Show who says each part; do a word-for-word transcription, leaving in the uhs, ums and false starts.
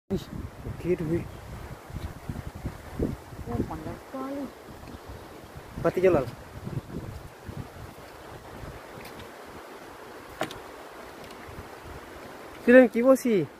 Speaker 1: Ih, okey tu weh.
Speaker 2: Oh, pandai sekali.
Speaker 1: Mati jalan. Sila kibosi.